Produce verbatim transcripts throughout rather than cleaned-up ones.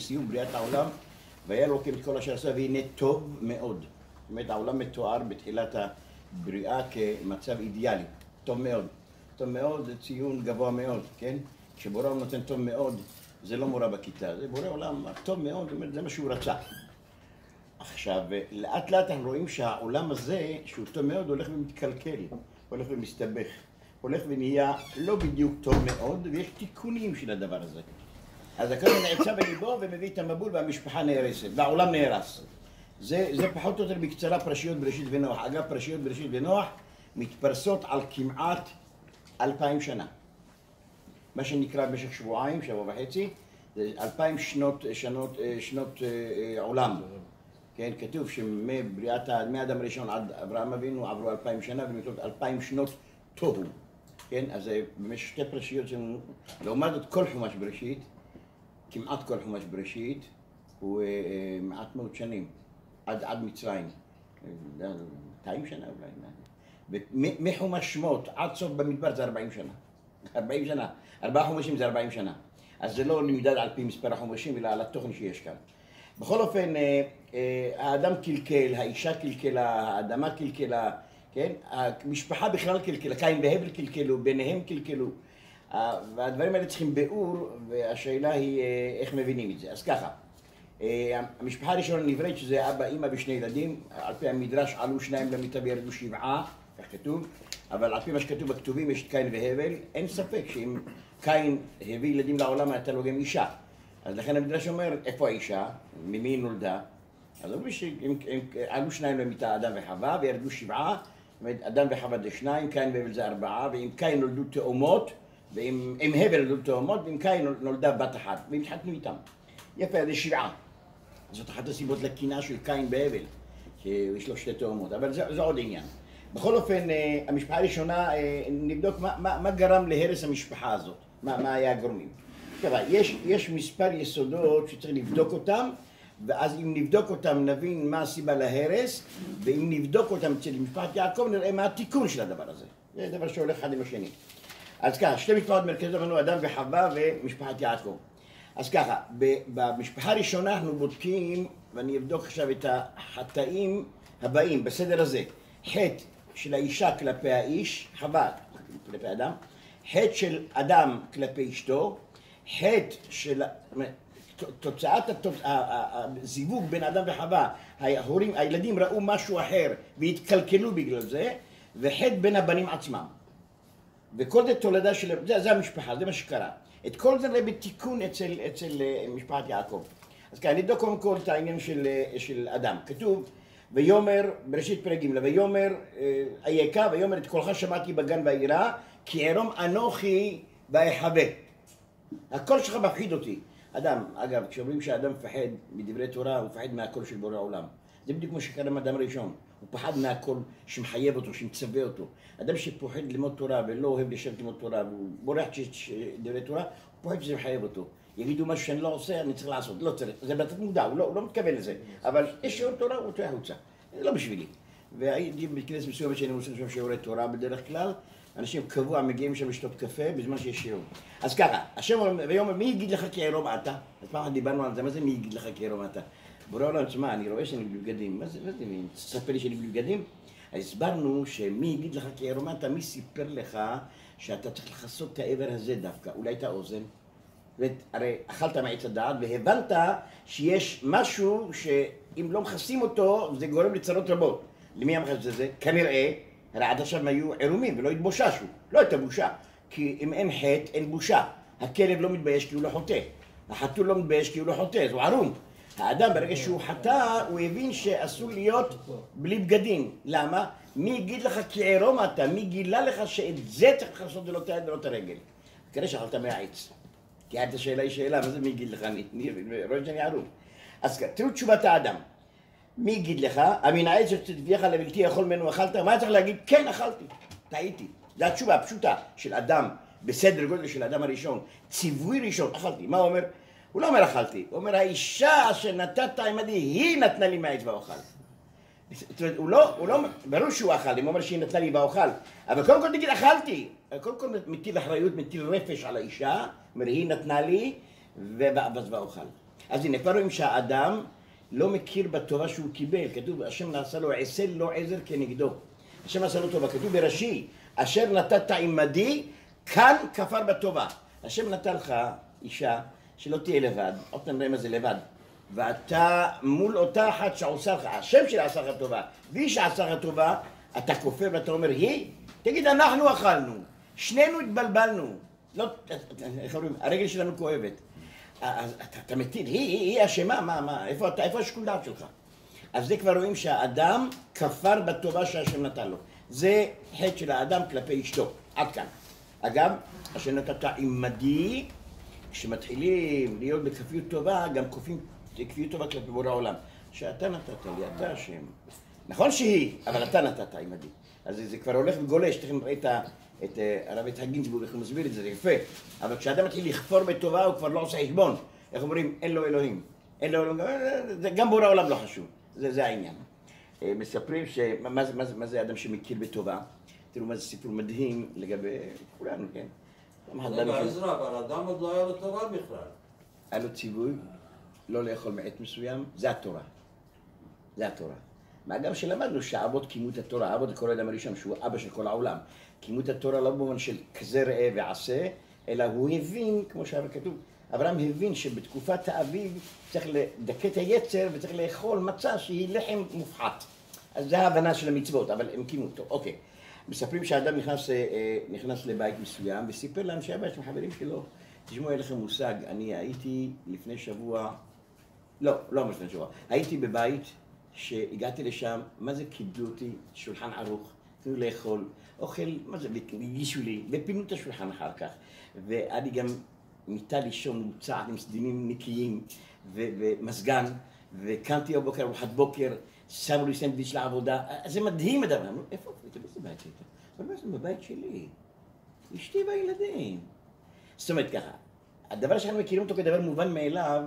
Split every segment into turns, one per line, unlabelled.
בסיום בריאת העולם, והיה אלוקים את כל אשר עשה והנה טוב מאוד. זאת אומרת, העולם מתואר בתחילת הבריאה כמצב אידיאלי, טוב מאוד. טוב מאוד זה ציון גבוה מאוד, כן? כשבורא עולם נותן טוב מאוד, זה לא מורה בכיתה, זה בורא עולם טוב מאוד, זאת אומרת, זה מה שהוא רצה. עכשיו, לאט לאט אנחנו רואים שהעולם הזה, שהוא טוב מאוד, הולך ומתקלקל, הולך ומסתבך, הולך ונהיה לא בדיוק טוב מאוד, ויש תיקונים של הדבר הזה. אז הכל נעצה בליבו ומביא את המבול והמשפחה נהרסת, והעולם נהרס. זה, זה פחות או יותר בקצרה פרשיות בראשית ונוח. אגב, פרשיות בראשית ונוח מתפרסות על כמעט אלפיים שנה. מה שנקרא במשך שבועיים, שבוע וחצי, זה אלפיים שנות, שנות, שנות עולם. כן, כתוב שמבריאת, מהאדם הראשון עד אברהם אבינו עברו אלפיים שנה, ומתוך אלפיים שנות תוהו. כן, אז במשך שתי פרשיות שלנו, לעומת זאת כל חומש בראשית, כמעט כל חומש בראשית, הוא מעט מאוד שנים, עד, עד מצרים. מאתיים שנה אולי. ומחומש שמות עד סוף במדבר זה ארבעים שנה. ארבעים שנה. ארבעה חומשים זה ארבעים שנה. אז זה לא נמדד על פי מספר החומשים, אלא על התוכן שיש כאן. בכל אופן, האדם קלקל, האישה קלקלה, האדמה קלקלה, כן? המשפחה בכלל קלקלה, קין והבל קלקלו, ביניהם קלקלו. והדברים האלה צריכים ביאור, והשאלה היא איך מבינים את זה. אז ככה, המשפחה הראשונה נבראת שזה אבא, אמא ושני ילדים, על פי המדרש עלו שניים למיטה וירדו שבעה, כך כתוב, אבל על פי מה שכתוב בכתובים יש את קין והבל, אין ספק שאם קין הביא ילדים לעולם הייתה לו גם אישה. אז לכן המדרש אומר, איפה האישה? ממי היא נולדה? אז אומרים שעלו שניים למיטה, אדם וחווה, וירדו שבעה, זאת אומרת, אדם וחווה זה שניים, קין והבל זה ארבעה, ואם קין נולדו תאומות, ואם הבל נולדו תאומות, ואם קין נולדה בת אחת, והם התחתנו איתם. יפה, זה שבעה. זאת אחת הסיבות לקנאה של קין בהבל, שיש לו שתי תאומות, אבל זה, זה עוד עניין. בכל אופן, המשפחה הראשונה, נבדוק מה, מה, מה גרם להרס המשפחה הזאת, מה, מה היה הגורמים. ככה, יש, יש מספר יסודות שצריך לבדוק אותם, ואז אם נבדוק אותם נבין מה הסיבה להרס, ואם נבדוק אותם אצל משפחת יעקב נראה מה התיקון של הדבר הזה. זה דבר שהולך אחד עם השני. אז ככה, שתי משפחות מרכזיות אמרנו, אדם וחווה ומשפחת יעקב. אז ככה, במשפחה הראשונה אנחנו בודקים, ואני אבדוק עכשיו את החטאים הבאים, בסדר הזה. חטא של האישה כלפי האיש, חווה כלפי אדם, חטא של אדם כלפי אשתו, חטא של תוצאת הזיווג בין אדם וחווה, ההורים, הילדים ראו משהו אחר והתקלקלו בגלל זה, וחטא בין הבנים עצמם. וכל זה תולדה של, זה, זה המשפחה, זה מה שקרה. את כל זה נראה בתיקון אצל, אצל משפחת יעקב. אז כאן נבדוק קודם כל את העניין של, של אדם. כתוב, ויאמר, בראשית פרק ג' ויאמר, אייכה, ויאמר את קולך שמעתי בגן והעירה, כי עירום אנוכי ואחווה. הקול שלך מפחיד אותי. אדם, אגב, כשאומרים שהאדם מפחד מדברי תורה, הוא מפחד מהקול של בורא העולם. זה בדיוק כמו שקרה עם אדם ראשון. הוא פחד מהקול שמחייב אותו, שמצווה אותו. אדם שפוחד ללמוד תורה ולא אוהב לשבת ללמוד תורה, והוא בורח דברי תורה, הוא פוחד שזה מחייב אותו. יגידו משהו שאני לא עושה, אני צריך לעשות, לא צריך. זה בתת מודע, הוא לא, הוא לא מתכוון לזה. אבל יש שיעור תורה, הוא תוהה החוצה. זה לא בשבילי. והייתי בכנס מסוימת שאני עושה שם שיעורי תורה בדרך כלל, אנשים קבוע מגיעים שם לשתות קפה בזמן שיש שיעור. אז ככה, השם אומר, ויאמר, מי יגיד לך כי עירום אתה? אז פעם אחת דיברנו על זה, מה זה מי יגיד לך כי עירום אתה? בורא עולם, תשמע, אני רואה שאני בלי בגדים. מה זה, מה זה, תספר לי שאני בלי בגדים? אז הסברנו שמי יגיד לך כי עירום אתה, מי סיפר לך שאתה צריך לחסות את העבר הזה דווקא, אולי את האוזן? הרי אכלת מעץ הדעת והבנת שיש משהו שאם לא מכסים אותו, זה גורם לצרות רבות. למי המחס הזה? כנראה, הרי עד עכשיו הם היו עירומים ולא התבוששו. לא הייתה בושה. כי אם אין חטא, אין בושה. הכלב לא מתבייש כי הוא לא חוטא. החתול לא מתבייש כי הוא לא חוטא, זה ערום. האדם ברגע שהוא חטא, הוא הבין שאסור להיות בלי בגדים. למה? מי יגיד לך כי עירום אתה? מי גילה לך שאת זה צריך לעשות ולא את היד ולא את הרגל? כנראה שאכלת מהעץ. כי עד השאלה היא שאלה, מה זה מי יגיד לך? אני רואה שאני ערום. אז תראו תשובת האדם. מי יגיד לך? מן העץ שתביאך לבלתי יכול ממנו אכלת? מה צריך להגיד? כן, אכלתי. טעיתי. זו התשובה הפשוטה של אדם, בסדר גודל של האדם הראשון. ציווי ראשון, אכלתי. מה הוא אומר? הוא לא אומר אכלתי. הוא אומר, האישה שנתת עמדי, היא נתנה לי מהעץ ואוכל. זאת אומרת, הוא לא, הוא לא, ברור שהוא אכל, אם הוא אומר שהיא נתנה לי ואוכל. אבל קודם כל תגיד, אכלתי. קודם כל מטיל אחריות, מטיל רפש על האישה, אומר, היא נתנה לי, ובאבז ואוכל. אז הנה, כבר רואים שהאדם לא מכיר בטובה שהוא קיבל. כתוב, השם נעשה לו עשה לו עזר כנגדו. השם נעשה לו טובה. כתוב ברש"י, אשר נתת עמדי, כאן כפר בטובה. השם נתן לך אישה שלא תהיה לבד, עוד פעם נראה מה זה לבד. ואתה מול אותה אחת שעושה לך, השם שלה עשה לך טובה, והיא שעשה לך טובה, אתה כופר ואתה אומר, היא? תגיד, אנחנו אכלנו, שנינו התבלבלנו. לא, איך אומרים, הרגל שלנו כואבת. אז אתה, אתה מטיל, היא, היא, היא אשמה, מה, מה, איפה אתה, איפה השיקול דעת שלך? אז זה כבר רואים שהאדם כפר בטובה שהשם נתן לו. זה חטא של האדם כלפי אשתו, עד כאן. אגב, השם נתת עמדי, כשמתחילים להיות בכפיות טובה, גם כופים כפיות טובה כלפי בורא העולם. שאתה נתת לי, אתה השם. נכון שהיא, אבל אתה נתת עמדי. אז זה כבר הולך וגולש, תכף נראה את ה... את הרב יצחק גינזבורג, איך הוא מסביר את זה, זה יפה. אבל כשאדם מתחיל לכפור בטובה, הוא כבר לא עושה חשבון. איך אומרים? אין לו אלוהים. אין לו אלוהים, גם בורא העולם לא חשוב. זה, זה העניין. מספרים שמה מה, מה, מה זה אדם שמכיר בטובה. תראו מה זה סיפור מדהים לגבי כולנו, כן?
רגע, עזרא, אבל אדם עוד לא היה לו תורה בכלל.
היה לו ציווי לא לאכול מעט מסוים, זה התורה. זה התורה. מה גם שלמדנו שהאבות קיימו את התורה, האבות זה כל האדם הראשון, שהוא אבא של כל העולם. קיימו את התורה לא במובן של כזה ראה ועשה, אלא הוא הבין, כמו שכתוב, אברהם הבין שבתקופת האביב צריך לדכא את היצר וצריך לאכול מצה שהיא לחם מופחת. אז זה ההבנה של המצוות, אבל הם קיימו אותו. אוקיי. מספרים שהאדם נכנס, נכנס לבית מסוים וסיפר לאנשי הבית של חברים שלו, תשמעו, אין לכם מושג, אני הייתי לפני שבוע, לא, לא לפני שבוע, הייתי בבית שהגעתי לשם, מה זה קיבלו אותי, שולחן ערוך, תנו לאכול, אוכל, מה זה, הגישו לי, ופינו את השולחן אחר כך, ואני גם מיטה לישון מוצעת עם סדינים נקיים ומזגן, וקמתי בבוקר, ארוחת בוקר, שמו לי סנדוויץ' לעבודה, זה מדהים הדבר, אמרו, איפה, איפה, איזה בית היית? אבל מה זה בבית שלי? אשתי והילדים. זאת אומרת ככה, הדבר שאנחנו מכירים אותו כדבר מובן מאליו,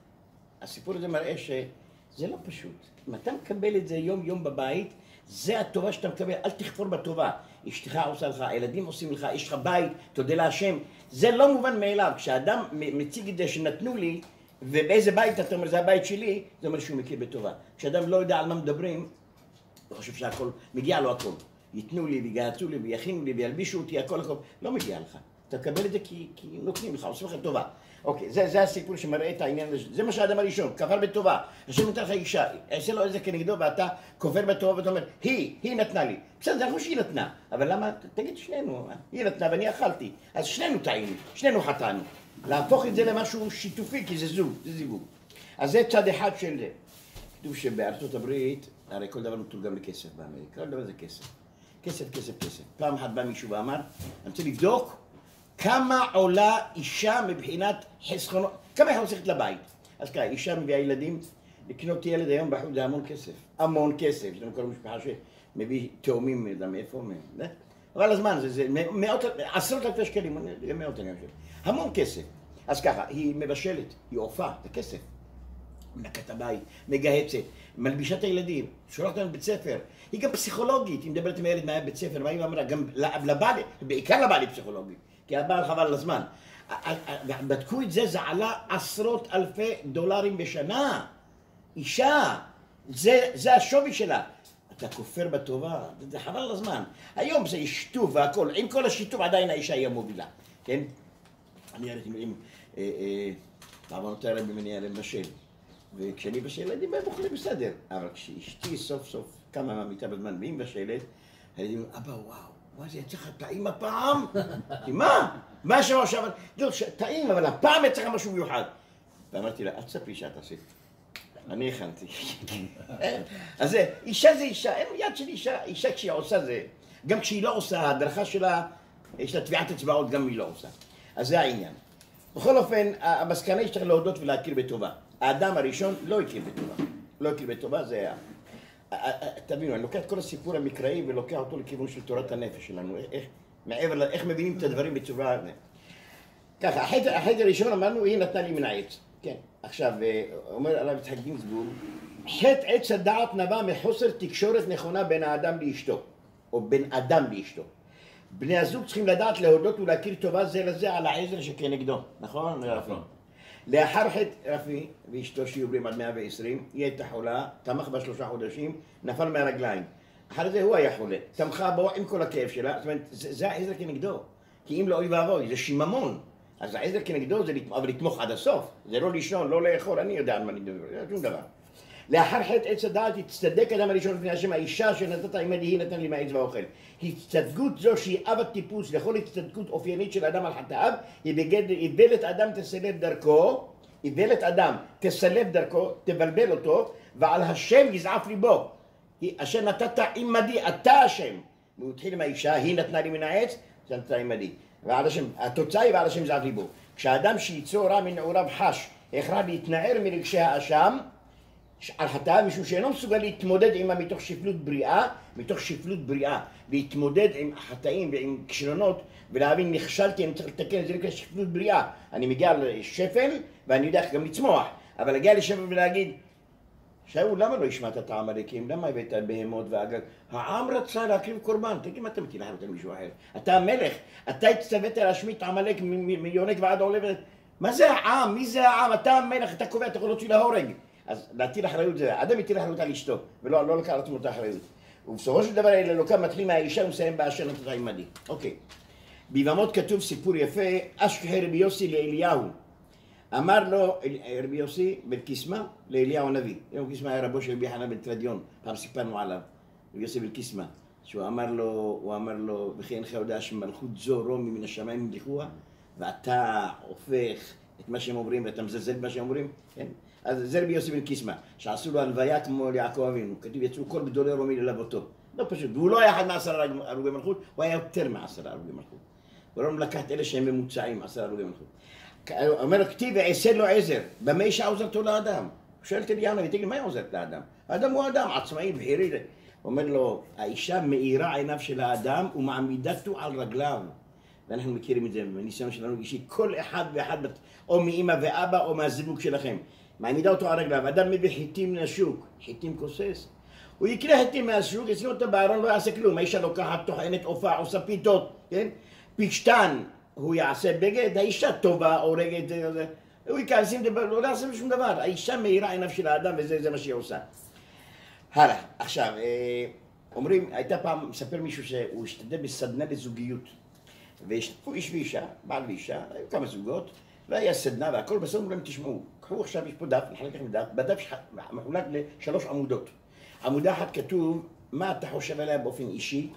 הסיפור הזה מראה שזה לא פשוט. אם אתה מקבל את זה יום יום בבית, זה הטובה שאתה מקבל, אל תכפור בטובה. אשתך עושה לך, הילדים עושים לך, יש לך בית, תודה להשם. זה לא מובן מאליו. כשאדם מציג את זה שנתנו לי, ובאיזה בית אתה אומר, זה הבית שלי, זה אומר שהוא מכיר בטובה. כשאדם לא יודע על מה מדברים, הוא חושב שהכל, מגיע לו הכל. ייתנו לי ויגעצו לי ויכינו לי וילבישו אותי, הכל הכל. לא מגיע לך. אתה מקבל את זה כי, כי נותנים לך, עושים לך טובה. אוקיי, זה, זה הסיפור שמראה את העניין הזה. זה מה שהאדם הראשון, כפר בטובה. השם נותן לך אישה, עשה לו איזה כנגדו ואתה כופר בטובה ואתה אומר, היא, היא נתנה לי. בסדר, זה נכון שהיא נתנה, אבל למה, תגיד שנינו, היא נתנה ואני אכלתי. אז שנינו טעינו, שנינו חטאנו. להפוך את זה למשהו שיתופי, כי זה זוג, זה זיווג. אז זה צד אחד של זה. כתוב שבארצות הברית, הרי כל דבר מתורגם לכסף באמריקה, כל דבר זה כסף. כסף, כסף, כסף. פעם אחת בא מישהו ואמר, אני רוצה לבדוק כמה עולה אישה מבחינת חסכונות, כמה היא חוסכת לבית. אז ככה, אישה מביאה ילדים, לקנות ילד היום בחוץ זה המון כסף. המון כסף. יש לנו כל משפחה שמביא תאומים, לא יודע מאיפה, אבל הזמן זה, זה מאות, עשרות אלפי שקלים, מאות אלפי שקלים. המון כסף. אז ככה, היא מבשלת, היא עופה, זה כסף. מנקת הבית, מגהצת, מלבישה את הילדים, שולחת אותם לבית ספר. היא גם פסיכולוגית, היא מדברת עם הילד מהבית ספר, והיא אמרה, גם לבעלי, בעיקר לבעלי פסיכולוגית, כי הבעל חבל על הזמן. בדקו את זה, זה עלה עשרות אלפי דולרים בשנה. אישה, זה, זה השווי שלה. אתה כופר בטובה, זה חבל על הזמן. היום זה שיתוף והכל, עם כל השיתוף עדיין האישה היא המובילה, כן? אני הראיתי עם, בעוונות הרבי מניע לבשל, וכשאני בשל, ילדים הם אוכלים בסדר, אבל כשאשתי סוף סוף קמה מהמיטה בזמן והיא בשלת, הילדים אומרים, אבא וואו, וואי זה יצא לך טעים הפעם? מה? מה שם עכשיו? לא, טעים, אבל הפעם יצא לך משהו מיוחד. ואמרתי לה, אל תספרי שאת עשית. אני הכנתי. אז זה, אישה זה אישה, אין יד של אישה, אישה כשהיא עושה זה, גם כשהיא לא עושה, ההדרכה שלה, יש לה טביעת אצבעות, גם היא לא עושה. אז זה העניין. בכל אופן, המסקנה יש צריך להודות ולהכיר בטובה. האדם הראשון לא הכיר בטובה. לא הכיר בטובה, זה היה. תבינו, אני לוקח את כל הסיפור המקראי ולוקח אותו לכיוון של תורת הנפש שלנו. איך, מעבר, איך מבינים את הדברים בצורה... ככה, החטא הראשון אמרנו, היא נתנה לי מן העץ. כן. עכשיו, אומר הרב יצחק גינזבורג, חטא עץ הדעת נבע מחוסר תקשורת נכונה בין האדם לאשתו, או בין אדם לאשתו. בני הזוג צריכים לדעת להודות ולהכיר טובה זה לזה על העזר שכנגדו, נכון? נכון. לאחר חטא רפי ואשתו שיהיו בריאים עד מאה ועשרים, היא הייתה חולה, תמך בה שלושה חודשים, נפל מהרגליים. אחרי זה הוא היה חולה, תמכה בו עם כל הכאב שלה, זאת אומרת, זה, זה העזר כנגדו. כי אם לא אוי ואבוי, זה שיממון. אז העזר כנגדו זה לתמוך, אבל לתמוך עד הסוף. זה לא לישון, לא לאכול, אני יודע על מה אני מדבר, זה שום דבר. לאחר חטא עץ הדעת הצטדק אדם הראשון לפני השם, האישה שנתת עמדי היא נתן לי מהעץ והאוכל. הצטדקות זו שהיא אב הטיפוס לכל הצטדקות אופיינית של אדם על חטאיו, היא בגדר איוולת אדם תסלף דרכו, איוולת אדם תסלף דרכו, תבלבל אותו, ועל השם יזעף ליבו. אשר נתת עמדי, אתה השם. הוא התחיל עם האישה, היא נתנה לי מן העץ, זה נתת עמדי. ועל השם, התוצאה היא ועל השם יזעף ליבו. כשאדם שיצאו רע מנעוריו חש, הכרע להתנער מרגשי האשם, על חטאיו, משום שאינו מסוגל להתמודד עמה מתוך שפלות בריאה, מתוך שפלות בריאה, להתמודד עם חטאים ועם כישלונות ולהבין נכשלתי, אני צריך לתקן, זה נקרא שפלות בריאה. אני מגיע לשפל ואני יודע איך גם לצמוח, אבל להגיע לשפל ולהגיד, שאול, למה לא השמעת את העמלקים? למה הבאת בהמות ואגג? העם רצה להקריב קורבן, תגיד מה אתה מטיל אחרת על מישהו אחר? אתה המלך, אתה הצטוות להשמיד את העמלק מיונק ועד עולה, מה זה העם? מי זה העם? אתה המלך, אתה קובע, אתה יכול להוציא להורג. אז להטיל אחריות זה, אדם יטיל אחריות על אשתו, ולא לא לקח על עצמו את האחריות. ובסופו של דבר אלוקם מתחיל מהאישה ומסיים באשר נתת עמדי. אוקיי. ביבמות כתוב סיפור יפה, אשכחי רבי יוסי לאליהו. אמר לו רבי יוסי בן קיסמא לאליהו הנביא. רבי קיסמא היה רבו של רבי חנן בן תרדיון, פעם סיפרנו עליו. רבי יוסי בן קיסמא, שהוא אמר לו, הוא אמר לו, וכי אינך יודע שמלכות זו רומי מן השמיים ימליכוה, ואתה הופך את מה שהם אומרים ואתה מזלזל במה שהם אומרים, כן? אז זה רבי יוסי בן קיסמא, שעשו לו הלוויה כמו ליעקב אבינו, כתוב יצאו כל גדולי רומי ללוותו. לא פשוט, והוא לא היה אחד מעשר הרוגי מלכות, הוא היה יותר מעשר הרוגי מלכות. הוא לא לקח את אלה שהם ממוצעים, עשר הרוגי מלכות. הוא אומר לו, כתיב ועשה לו עזר, במה אישה עוזרתו לאדם? הוא שואל את אליהו הנביא, תגיד, מה היא עוזרת לאדם? האדם הוא אדם, עצמאי, בחירי. הוא אומר לו, האישה מאירה עיניו של האדם ומעמידתו על רגליו. ואנחנו מכירים את זה בניסיון שלנו אישי, כל אחד ואחד, או מאמא ואבא או מהזיווג שלכם. מעמידה אותו על רגליו, אדם מביא חיטים לשוק, חיטים כוסס. הוא יקרא חיטים מהשוק, ישים אותו בארון, לא יעשה כלום. האישה לוקחת, טוחנת עופה, עושה פיתות, כן? פשטן, הוא יעשה בגד, האישה טובה, הורגת, הוא ייכנס, לא יעשה שום דבר. האישה מאירה עיניו של האדם וזה מה שהיא עושה. הלאה, עכשיו, אומרים, הייתה פעם, מספר מישהו שהוא השתתף בסדנה לזוגיות. והשתתפו איש ואישה, בעל ואישה, היו כמה זוגות, והיה סדנה והכל, בסוף אומרים, תשמעו, קחו עכשיו, יש פה דף, נחלק לכם דף, בדף מחולק לשלוש עמודות. עמודה אחת כתוב, מה אתה חושב עליה באופן אישי,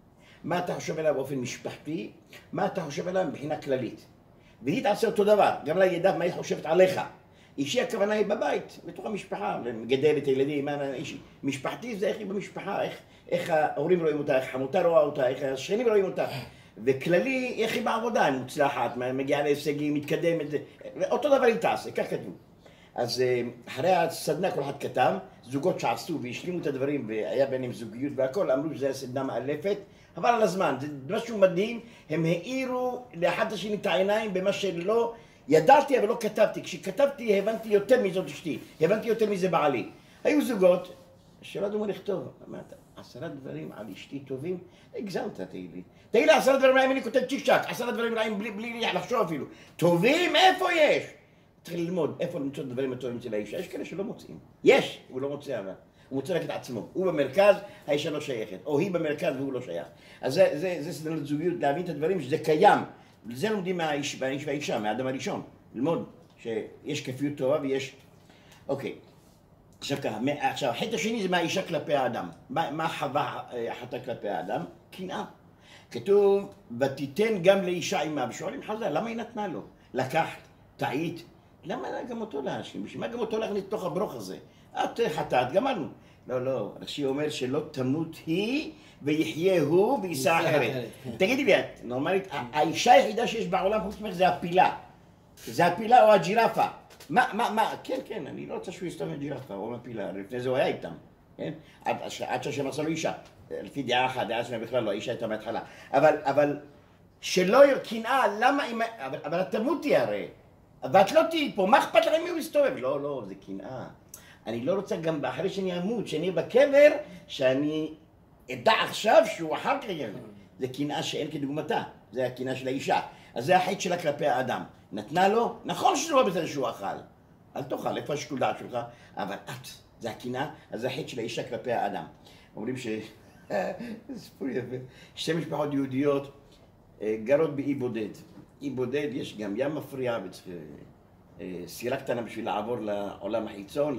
מה אתה חושב עליה באופן משפחתי, מה אתה חושב עליה מבחינה כללית. והיא תעשה אותו דבר, גם לה ידע מה היא חושבת עליך. אישי הכוונה היא בבית, בתוך המשפחה, מגדל את הילדים, מה אישי. משפחתי זה איך היא במשפחה, איך, איך ההורים רואים אותה, איך חמותה רואה אותה, איך השכנים רואים אותה. וכללי, איך היא בעבודה, היא מוצלחת, מגיעה להישגים, מתקדמת, אותו דבר היא תעשה, כך כתוב. אז אחרי הסדנה כל אחד כתב, זוגות שעשו והשלימו את הדברים והיה ביניהם זוגיות והכל, אמרו שזה סדנה מאלפת, אבל על הזמן, זה משהו מדהים, הם העירו לאחד השני את העיניים במה שלא ידעתי אבל לא כתבתי, כשכתבתי הבנתי יותר מזאת אשתי, הבנתי יותר מזה בעלי. היו זוגות שלא ידעו מה לכתוב, אמרת, עשרה דברים על אשתי טובים, הגזמת תהי לי. תהי לי עשרה דברים רעים, אני כותב צ'יק צ'ק, עשרה דברים רעים בלי, בלי לחשוב אפילו. טובים, איפה יש? צריך ללמוד איפה למצוא דברים הטובים אצל האישה, יש כאלה שלא מוצאים. יש, הוא לא מוצא אבל. הוא מוצא רק את עצמו. הוא במרכז, האישה לא שייכת. או היא במרכז והוא לא שייך. אז זה, זה, זה סדנת זוגיות, להבין את הדברים שזה קיים. וזה לומדים מהאיש, מהאיש והאישה, מהאדם הראשון. ללמוד שיש כפיות טובה ויש... אוקיי. עכשיו ככה, עכשיו, החטא השני זה מהאישה כלפי האדם. מה, מה חווה החטא כלפי האדם? קנאה. כתוב, ותיתן גם לאישה עמה. ושואלים חז"ל, למה היא נתנה לו? לקחת, טעית. למה גם אותו להאשים? בשביל מה גם אותו להכניס לתוך הברוך הזה? את חטאת, גמרנו. לא, לא, רש"י אומר שלא תמות היא ויחיה הוא ויישא אחרת. תגידי לי, את נורמלית, האישה היחידה שיש בעולם חוץ ממך זה הפילה. זה הפילה או הג'ירפה. מה, מה, מה, כן, כן, אני לא רוצה שהוא יסתום את ג'ירפה או מפילה, לפני זה הוא היה איתם. כן? עד, עד שהשם עשה לו אישה. לפי דעה אחת, דעה שמה בכלל לא, האישה הייתה מההתחלה. אבל, אבל, שלא קנאה, למה, אבל, אבל את תמותי הרי. ואת לא תהיי פה, מה אכפת לכם מי הוא מסתובב? לא, לא, זה קנאה. אני לא רוצה גם אחרי שאני אמות, שאני אהיה בקבר, שאני אדע עכשיו שהוא אחר כך יהיה. זה קנאה שאין כדוגמתה. זה הקינה של האישה. אז זה החטא שלה כלפי האדם. נתנה לו, נכון שזה לא בסדר שהוא אכל. אל תאכל, איפה השיקול דעת שלך? אבל את, זה הקינה, אז זה החטא של האישה כלפי האדם. אומרים ש... זה סיפור יפה. שתי משפחות יהודיות גרות באי בודד. אי בודד, יש גם ים מפריע וצריך סירה קטנה בשביל לעבור לעולם החיצון,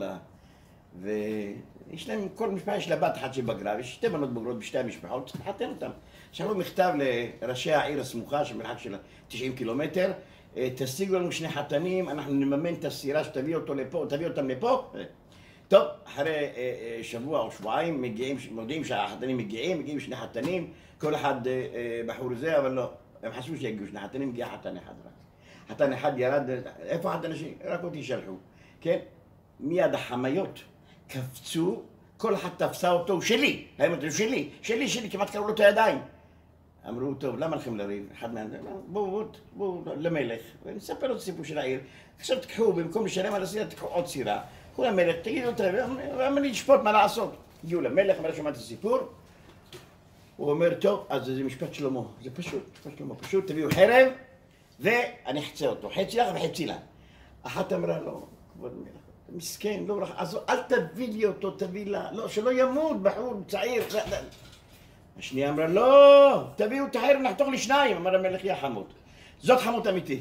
ויש להם, כל משפחה יש לה בת אחת שבגרה, ויש שתי בנות בוגרות בשתי המשפחות, צריך לחתן אותם. שלחו מכתב לראשי העיר הסמוכה, שמרחק של תשעים קילומטר, תשיגו לנו שני חתנים, אנחנו נממן את הסירה שתביא אותו לפה, תביא אותם לפה. טוב, אחרי שבוע או שבועיים מגיעים, מודיעים שהחתנים מגיעים, מגיעים שני חתנים, כל אחד בחור זה, אבל לא, הם חשבו שיגיעו שני חתנים, מגיע חתן אחד רק. חתן אחד ירד, איפה חתן השני? רק אותי שלחו, כן? מיד החמיות קפצו, כל אחד תפסה אותו, שלי, הם אמרו, שלי, שלי, שלי, כמעט קראו לו את הידיים. אמרו, טוב, למה לכם לריב? אחד מהם, בואו, בואו, בואו למלך, ונספר לו את הסיפור של העיר. עכשיו תקחו, במקום לשלם על הסירה, תקחו עוד סירה. קחו למלך, תגידו אותה, ואמר לי לשפוט מה לעשות. הגיעו למלך, אמר שמע את הסיפור. הוא אומר, טוב, אז זה משפט שלמה, זה פשוט, משפט שלמה, פשוט, תביאו חרב, ואני אחצה אותו, חצי לך וחצי לה. אחת אמרה לו, כבוד המלך, מסכן, לא רח, אז אל תביא לי אותו, תביא לה, לא, שלא ימות, בחור צעיר. השנייה אמרה, לא, תביאו את החרב, נחתוך לשניים, אמר המלך, יא חמוד. זאת חמות אמיתית.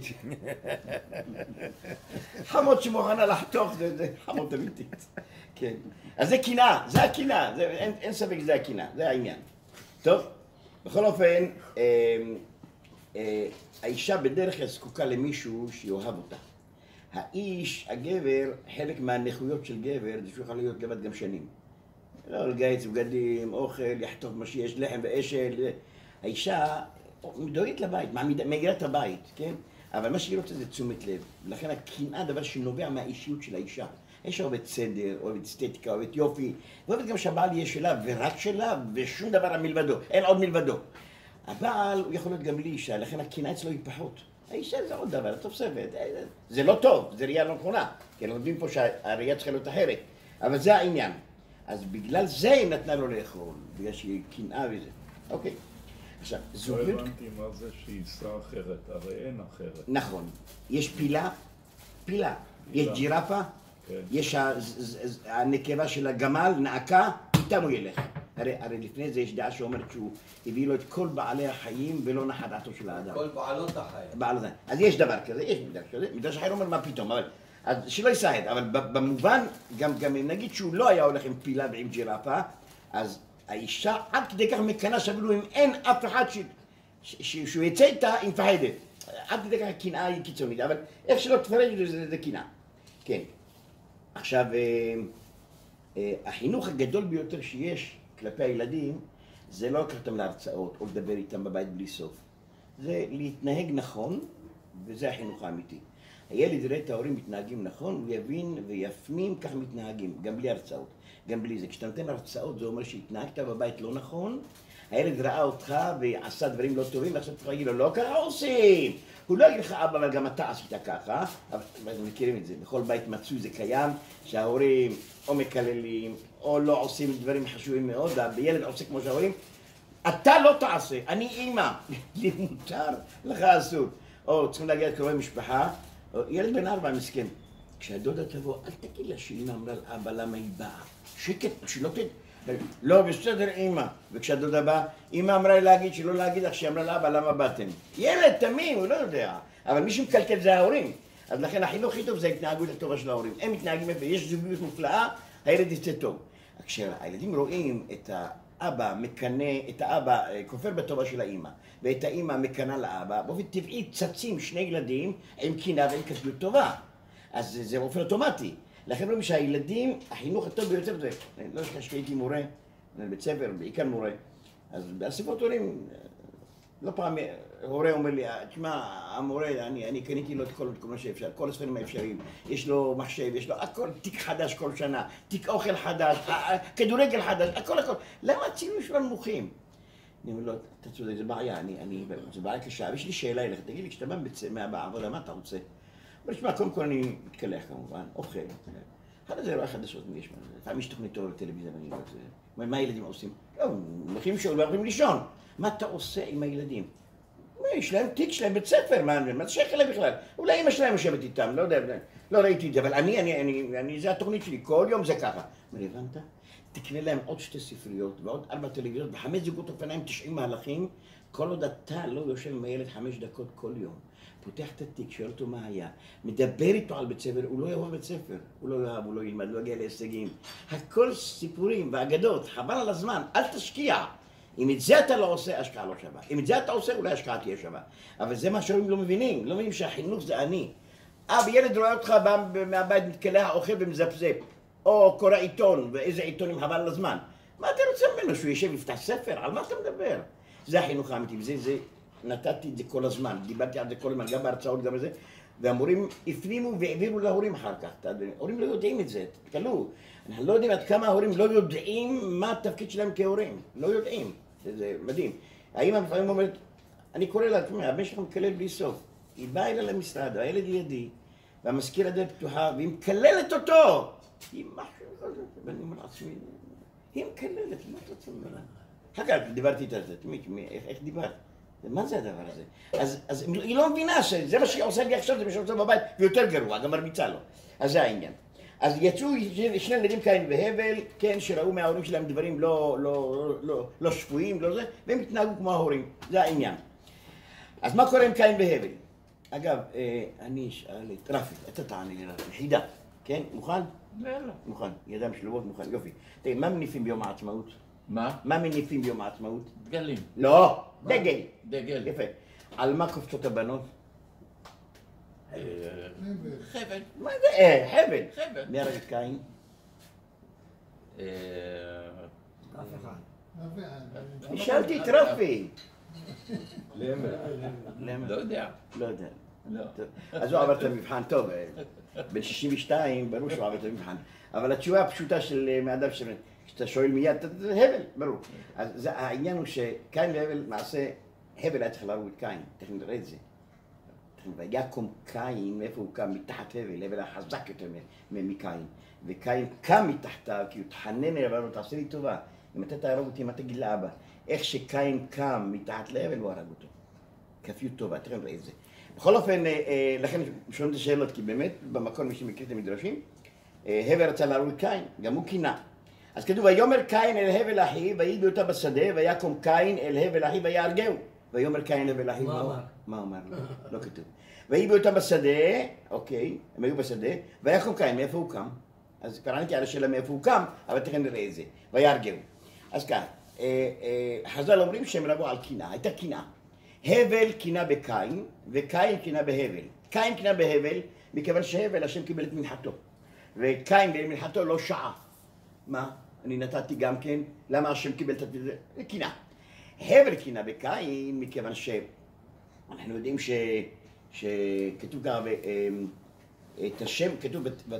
חמות שמוכנה לחתוך, זה חמות אמיתית. כן. אז זה קינה, זה הקינה, אין ספק שזה הקינה, זה העניין. טוב, בכל אופן, האישה בדרך כלל זקוקה למישהו שיאהב אותה. האיש, הגבר, חלק מהנכויות של גבר, זה שהוא יכול להיות לבד גם שנים. לא לגייץ בגדים, אוכל, יחטוף מה שיש, לחם ואשל. האישה דואגת לבית, מגיעה את הבית, כן? אבל מה שהיא רוצה זה תשומת לב. ולכן הקנאה דבר שנובע מהאישיות של האישה. האישה אוהבת סדר, אוהבת אסתטיקה, אוהבת יופי, ואוהבת גם שהבעל יהיה שלה ורק שלה ושום דבר מלבדו, אין עוד מלבדו. הבעל הוא יכול להיות גם בלי אישה, לכן הקנאה אצלו היא פחות. האישה זה עוד דבר, תוספת, זה לא טוב, זה ראייה לא נכונה, כי אנחנו יודעים פה שהראייה צריכה להיות אחרת, אבל זה העניין. אז בגלל זה היא נתנה לו לאכול, בגלל שהיא קנאה וזה. אוקיי. עכשיו, זוגיות...
לא הבנתי מה זה שאיסה אחרת, הרי אין אחרת.
נכון. יש פילה, פילה. יש ג'ירפה, יש הנקבה של הגמל, נעקה, איתם הוא ילך. הרי לפני זה יש דעה שאומרת שהוא הביא לו את כל בעלי החיים ולא נחה דעתו של האדם.
כל בעלות החיים.
בעלות החיים. אז יש דבר כזה, יש מדרש כזה. מדרש אחר אומר מה פתאום, אבל... אז שלא יסעד, אבל במובן, גם אם נגיד שהוא לא היה הולך עם פילה ועם ג'ירפה, אז האישה עד כדי כך מקנה שאפילו אם אין אף אחד שהוא יצא איתה, היא מפחדת. עד כדי כך הקנאה היא קיצונית, אבל איך שלא תפרש זה קנאה. כן. עכשיו, החינוך הגדול ביותר שיש כלפי הילדים, זה לא לקחת אותם להרצאות או לדבר איתם בבית בלי סוף. זה להתנהג נכון, וזה החינוך האמיתי. הילד יראה את ההורים מתנהגים נכון, הוא יבין ויפנים כך מתנהגים, גם בלי הרצאות, גם בלי זה. כשאתה נותן הרצאות זה אומר שהתנהגת בבית לא נכון, הילד ראה אותך ועשה דברים לא טובים, ועכשיו אתה להגיד לו, לא ככה עושים. הוא לא יגיד לך, אבא, אבל גם אתה עשית ככה, אבל מכירים את זה, בכל בית מצוי זה קיים, שההורים או מקללים, או לא עושים דברים חשובים מאוד, והילד עושה כמו שההורים, אתה לא תעשה, אני אימא, לי מותר, לך אסור. או צריכים להגיע לקרובי משפחה, ילד בן ארבע מסכן. כשהדודה תבוא, אל תגיד לה שאמא אמרה לאבא למה היא באה. שקט, שלא תד... לא, בסדר אמא. וכשהדודה באה, אמא אמרה לי להגיד שלא להגיד לך שהיא אמרה לאבא למה באתם. ילד תמים, הוא לא יודע. אבל מי שמקלקל זה ההורים. אז לכן החינוך הכי טוב זה ההתנהגות הטובה של ההורים. הם מתנהגים איפה, יש זוגיות מופלאה, הילד יצא טוב. כשהילדים רואים את האבא מקנה, את האבא כופר בטובה של האמא, ואת האמא מקנה לאבא, באופן טבעי צצים שני ילדים עם קנאה ועם כספיות טובה. אז זה באופן אוטומטי. לכן רואים שהילדים, החינוך הטוב ביותר זה, לא יודע שהייתי מורה, בבית ספר, בעיקר מורה, אז באספות הורים, לא פעם הורה אומר לי, תשמע, המורה, אני, אני קניתי לו את כל, כל מה שאפשר, כל הספרים האפשריים, יש לו מחשב, יש לו הכל, תיק חדש כל שנה, תיק אוכל חדש, כדורגל חדש, הכל הכל. למה הציונים שלנו נמוכים? אני אומר לו, אתה צודק, זה בעיה, אני, אני, זה בעיה קשה, ויש לי שאלה אליך, תגיד לי, כשאתה בא מהעבודה, מה אתה רוצה? אבל תשמע, קודם כל אני מתקלח כמובן, אוכל. אחד הזה רואה חדשות מי יש מה, לפעמים יש תוכנית טובה בטלוויזיה ואני לא יודע, מה הילדים עושים? לא, הולכים לישון, הולכים לישון. מה אתה עושה עם הילדים? יש להם תיק שלהם בית ספר, מה זה שייך אליהם בכלל? אולי אמא שלהם יושבת איתם, לא יודע, לא ראיתי את זה, אבל אני, אני, אני, אני, זה התוכנית שלי, כל יום זה ככה. אומר, הבנת? תקנה להם עוד שתי ספריות ועוד ארבע טלוויזיות וחמש זוגות אופניים, תשעים מהלכים, כל עוד אתה לא יושב עם הילד חמש דקות כל יום. פותח את התיק, שואל אותו מה היה, מדבר איתו על בית ספר, הוא לא יבוא בבית ספר, הוא לא יאהב, הוא לא ילמד, לא יגיע להישגים. הכל סיפורים ואגדות, חבל על הזמן, אל תשקיע. אם את זה אתה לא עושה, השקעה לא שווה. אם את זה אתה עושה, אולי השקעה תהיה שווה. אבל זה מה שהורים לא מבינים, לא מבינים שהחינוך זה אני. אב, ילד רואה אותך מהבית מתקלח, אוכל ומזפזפ, או קורא עיתון, ואיזה עיתונים חבל על הזמן. מה אתה רוצה ממנו? שהוא ישב ויפתח ספר? על מה אתה מדבר? זה החינוך האמיתי, וזה, זה, נתתי את זה כל הזמן, דיברתי על זה כל הזמן, גם בהרצאות, גם בזה, והמורים הפנימו והעבירו להורים אחר כך. ההורים לא יודעים את זה, תתקלו. אנחנו לא יודעים עד כמה ההורים לא יודעים מה התפקיד שלהם כהורים, לא יודעים. זה, זה מדהים. האמא לפעמים אומרת, אני קורא לה, תשמע, הבן שלך מקלל בלי סוף. היא באה אליה למשרד, הילד לידי, והמזכיר הדלת פתוחה, והיא מקללת אותו. היא משהו כזה, ואני אומר לעצמי, היא מקללת, מה אתה רוצה ממנה? אחר כך דיברתי איתה, איך דיברת? מה זה הדבר הזה? אז, אז היא לא מבינה שזה מה שהיא עושה לי עכשיו, זה מה שהיא עושה בבית, ויותר גרוע, גם מרביצה לו. אז זה העניין. אז יצאו שני ילדים קין והבל, כן, שראו מההורים שלהם דברים לא, לא, לא, לא שפויים, לא זה, והם התנהגו כמו ההורים, זה העניין. אז מה קורה עם קין והבל? אגב, אני אשאל את רפי, אתה תענה לי רפי, חידה, כן? מוכן?
לא, לא.
מוכן, ידיים שלובות, מוכן, יופי. תראי, מה מניפים ביום העצמאות?
מה?
מה מניפים ביום העצמאות?
דגלים.
לא, דגל.
דגל.
יפה. על מה קופצות הבנות?
חבל.
מה זה? אה, חבל.
חבל.
מי הרג את קין?
אף אחד.
שאלתי את רפי.
למה?
למה?
לא יודע.
לא יודע.
לא.
טוב. אז הוא עבר את המבחן, טוב, בן שישים ושתיים, ברור שהוא עבר את המבחן. אבל התשובה הפשוטה של מאדם שאתה שואל מיד, זה הבל, ברור. אז זה, העניין הוא שקין והבל, מעשה, הבל היה צריך להרוג את קין, תכף נראה את זה. ויקום קין, מאיפה הוא קם? מתחת הבל, הבל היה חזק יותר מקין. וקין קם מתחתיו, כי הוא תחנן אליו, אמר לו, תעשה לי טובה. אם אתה תהרוג אותי, מה תגיד לאבא? איך שקין קם מתחת להבל, הוא הרג אותו. כפיות טובה, תכף נראה את זה. בכל אופן, לכן שואלים את השאלות, כי באמת, במקום מי שמכיר את המדרשים, הבל רצה להרוג את קין, גם הוא קינה. אז כתוב, ויאמר קין אל הבל אחיו, ויהי אותה בשדה, ויקום קין אל הבל אחיו, ויהרגהו. ויאמר קין אל הבל אחיו,
מה אמר?
מה אמר? לא כתוב. ויהי אותם בשדה, אוקיי, הם היו בשדה, ויקום קין, מאיפה הוא קם? אז כבר עניתי על השאלה מאיפה הוא קם, אבל תכף נראה את זה, ויהרגהו. אז כך, חז"ל אומרים שהם רבו על קינה, הייתה קינה. הבל קינה בקין, וקין קינה בהבל. קין קינה בהבל, מכיוון שהבל, השם קיבל את מנחתו. וקין במנחתו לא שעה. מה? אני נתתי גם כן, למה השם קיבל את זה? קינה. הבל קינה בקין, מכיוון שאנחנו יודעים ש... שכתוב גם את השם, כתוב,